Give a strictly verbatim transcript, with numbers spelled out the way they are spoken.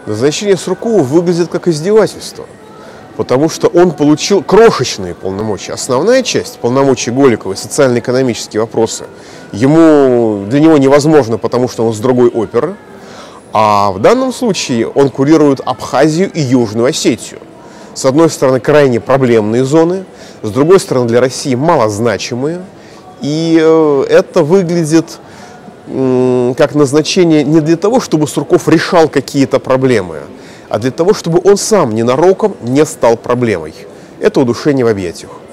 Назначение Суркова выглядит как издевательство, потому что он получил крошечные полномочия. Основная часть полномочий Голиковой, социально-экономические вопросы, ему, для него невозможно, потому что он с другой оперы. А в данном случае он курирует Абхазию и Южную Осетию. С одной стороны, крайне проблемные зоны, с другой стороны, для России малозначимые. И это выглядит как назначение не для того, чтобы Сурков решал какие-то проблемы, а для того, чтобы он сам ненароком не стал проблемой. Это удушение в объятиях.